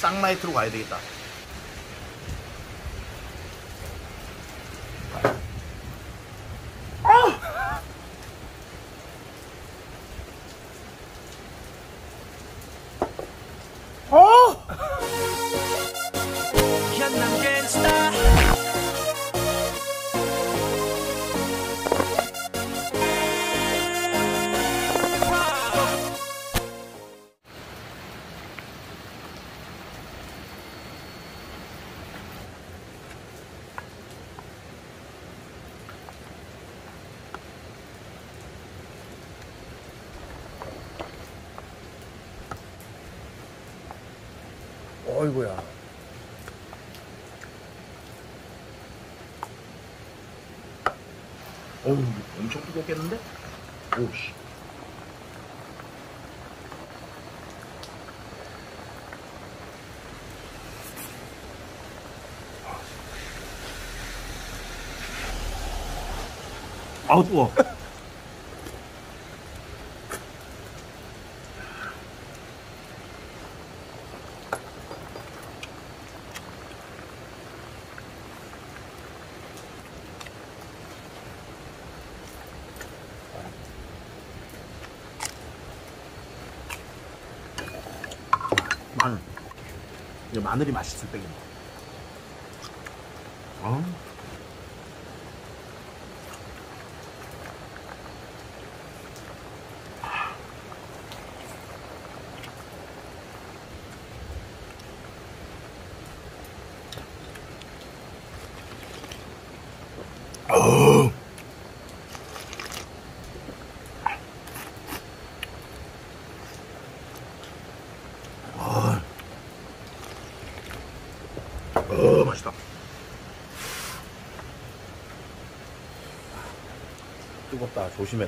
쌍라이트로 가야 되겠다. 어이구야. 어우, 엄청 뜨겁겠는데? 오우씨. 아우, 뜨거워. 마늘. 이거 마늘이 맛있을 때겠네. 맛있다. 뜨겁다. 조심해라.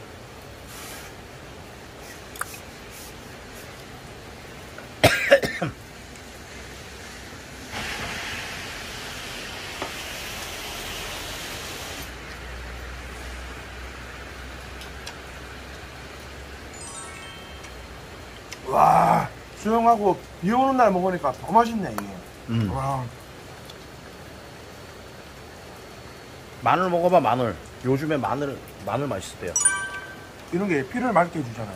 와, 수영하고 비 오는 날 먹으니까 더 맛있네 이게. 와. 마늘 먹어봐. 마늘. 요즘에 마늘 맛있대요. 이런 게 피를 맑게 해주잖아요.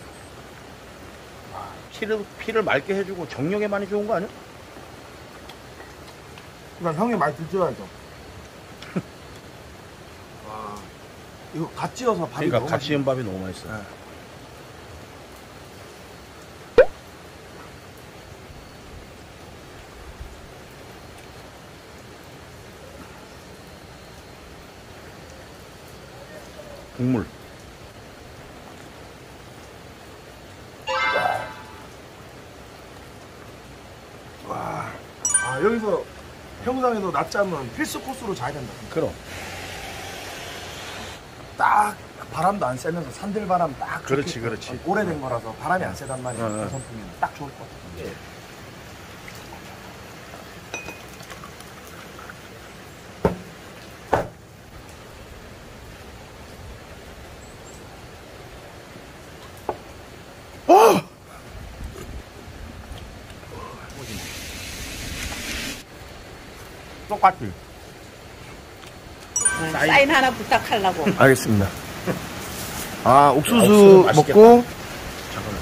피를 맑게 해주고 정력에 많이 좋은 거 아니야? 그러니까 형이 말 듣줘야죠. 와, 이거 갓 지어서 밥이 그러니까 너무 같이 지은 밥이 너무 맛있어. 네. 국물. 와, 아 여기서 평상에도 낮잠은 필수 코스로 자야 된다. 그럼. 딱 바람도 안 쐬면서 산들 바람 딱. 그렇지, 좋겠다. 그렇지. 오래된 거라서 바람이 안 세단 말이야. 응. 그 선풍기는 딱 좋을 것 같아. 예. 똑같이. 사인 하나 부탁하려고. 알겠습니다. 아, 옥수수 옥수수 맛있겠다. 먹고 잠깐만.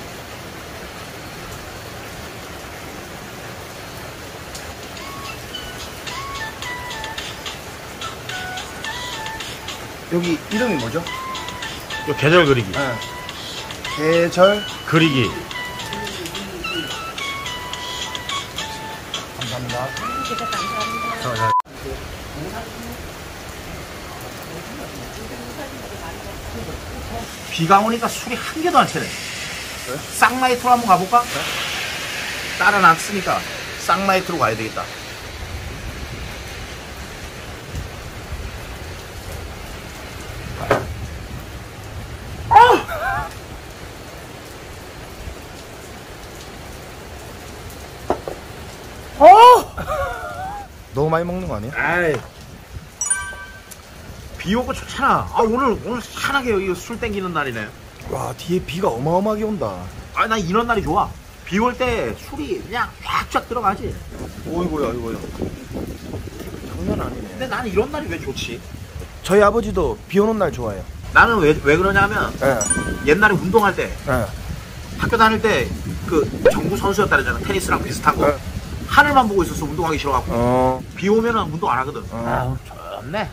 여기 이름이 뭐죠? 요 계절 그리기. 네. 계절 그리기. 감사합니다. 감사합니다. 비가 오니까 술이 한 개도 안 채네. 쌍라이트로 한번 가볼까? 딸은 안 쓰니까 쌍라이트로 가야 되겠다. 너무 많이 먹는 거 아니야? 아이, 비 오고 좋잖아. 아, 오늘 희한하게 여기 술 땡기는 날이네. 와, 뒤에 비가 어마어마하게 온다. 아, 나 이런 날이 좋아. 비 올 때 술이 그냥 쫙쫙 들어가지. 오이고야, 이거야. 장난 아니네. 근데 나는 이런 날이 왜 좋지? 저희 아버지도 비 오는 날 좋아해요. 나는 왜 그러냐면 예. 옛날에 운동할 때 예. 학교 다닐 때 그 정부 선수였다 그러잖아. 테니스랑 비슷한 거. 네. 하늘만 보고 있었어. 운동하기 싫어갖고. 어. 비 오면은 운동 안 하거든. 어. 좋네.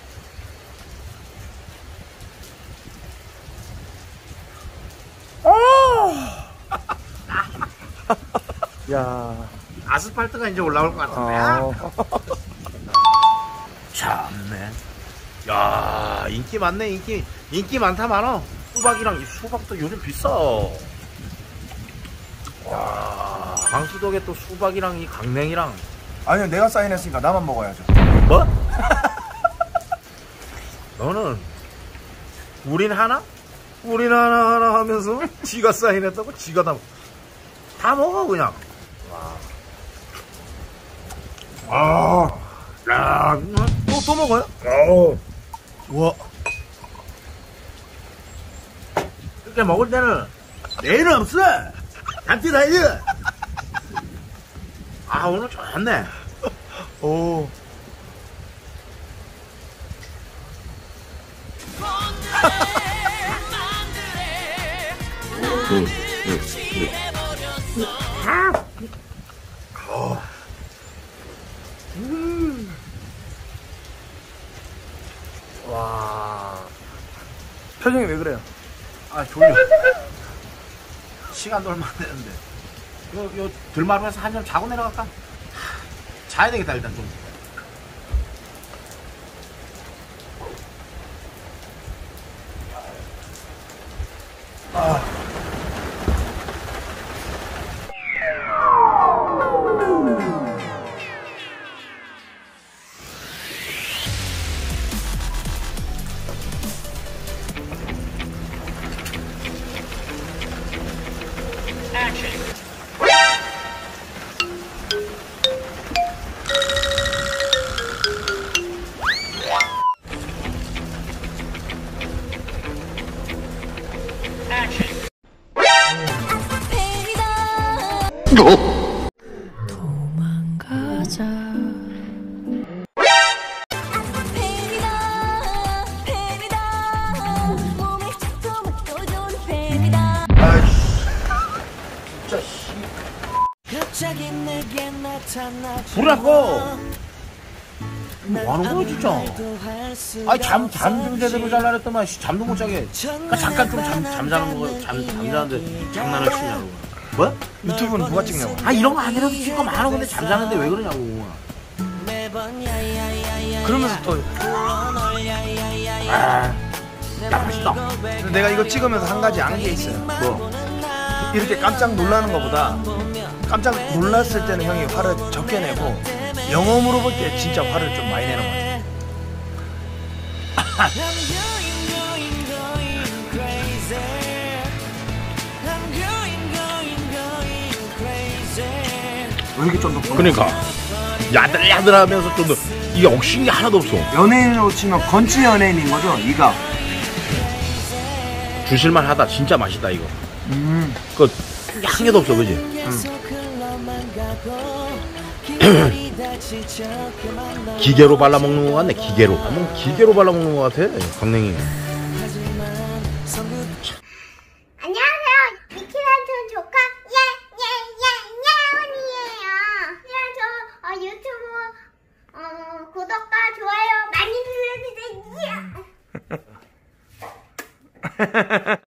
야. 아스팔트가 이제 올라올 것 같은데. 참네. 야, 인기 많네. 인기 많다 많어. 수박이랑 이 수박도 요즘 비싸. 와, 방수덕에 또 수박이랑 이 강냉이랑. 아니요, 내가 사인했으니까 나만 먹어야죠. 뭐? 너는 우린 하나 하면서 지가 사인했다고 지가 다 먹어 그냥. 아. 야, 또 먹어요? 우와. 그렇게 먹을 때는 내일은 없어. 단티 다이지. 아, 오늘 좋네. 오. 와. 표정이 왜 그래요? 아, 졸려. 시간도 얼마 안 되는데. 요 들마루에서 한 점 자고 내려갈까? 자야 되겠다, 일단 좀. 도망가자. 뱀이다. 몸에 자꾸 묻어준 뱀이다. 진짜 씨. 갑자기 내게 나타나. 불났고. 뭐 하는 거야, 진짜? 아니, 잠 좀 제대로 잘라 그랬더만, 잠도 못 자게. 그러니까 잠깐 좀 잠자는 거, 잠자는데 장난을 치냐고. 뭐? 유튜브는 누가 찍냐고. 아, 이런 거 아니라도 찍거 많아. 근데 잠자는데 왜 그러냐고. 그러면서 또 아, 야, 맛있다. 근데 내가 이거 찍으면서 한 가지 안 게 있어요. 뭐? 이렇게 깜짝 놀라는 것보다 깜짝 놀랐을 때는 형이 화를 적게 내고 영업으로 볼 때 진짜 화를 좀 많이 내는 것 같아요. 왜 이렇게 쫀득쫀득? 그러니까 야들야들하면서 좀 이게 억신이 하나도 없어. 연예인으로 치면 건치 연예인인 거죠, 이가. 주실만하다. 진짜 맛있다 이거. 그 한 개도 없어, 그지? 기계로 발라 먹는 거 같네. 기계로. 뭐 기계로 발라 먹는 거 같아. 강냉이. 안녕하세요. 미키란촌 조카 예예예예원이에요. 유튜브 구독과 좋아요 많이 눌러주세요.